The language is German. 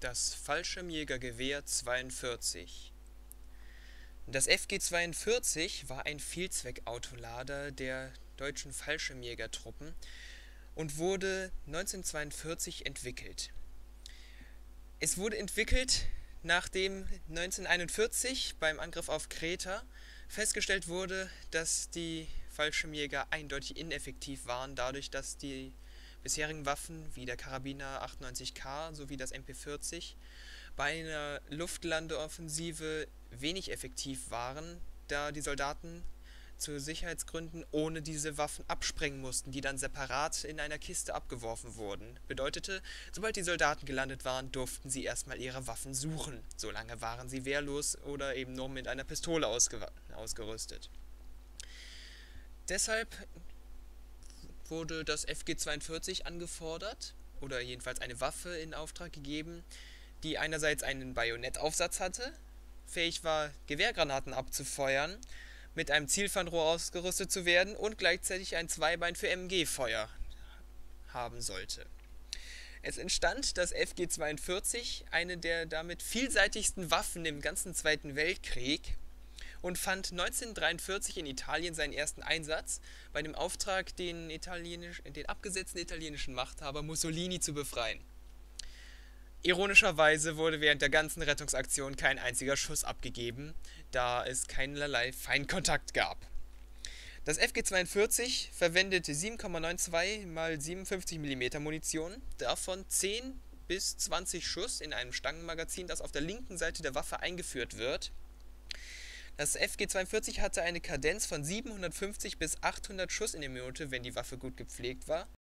Das Fallschirmjägergewehr 42. Das FG-42 war ein Vielzweckautolader der deutschen Fallschirmjägertruppen und wurde 1942 entwickelt. Es wurde entwickelt, nachdem 1941 beim Angriff auf Kreta festgestellt wurde, dass die Fallschirmjäger eindeutig ineffektiv waren, dadurch, dass die bisherigen Waffen wie der Karabiner 98K sowie das MP40 bei einer Luftlandeoffensive wenig effektiv waren, da die Soldaten zu Sicherheitsgründen ohne diese Waffen absprengen mussten, die dann separat in einer Kiste abgeworfen wurden. Bedeutete, sobald die Soldaten gelandet waren, durften sie erstmal ihre Waffen suchen. Solange waren sie wehrlos oder eben nur mit einer Pistole ausgerüstet. Deshalb wurde das FG-42 angefordert, oder jedenfalls eine Waffe in Auftrag gegeben, die einerseits einen Bajonettaufsatz hatte, fähig war, Gewehrgranaten abzufeuern, mit einem Zielfernrohr ausgerüstet zu werden und gleichzeitig ein Zweibein für MG-Feuer haben sollte. Es entstand das FG-42, eine der damit vielseitigsten Waffen im ganzen Zweiten Weltkrieg, und fand 1943 in Italien seinen ersten Einsatz bei dem Auftrag, den abgesetzten italienischen Machthaber Mussolini zu befreien. Ironischerweise wurde während der ganzen Rettungsaktion kein einziger Schuss abgegeben, da es keinerlei Feindkontakt gab. Das FG-42 verwendete 7,92 x 57 mm Munition, davon 10 bis 20 Schuss in einem Stangenmagazin, das auf der linken Seite der Waffe eingeführt wird. Das FG-42 hatte eine Kadenz von 750 bis 800 Schuss in der Minute, wenn die Waffe gut gepflegt war.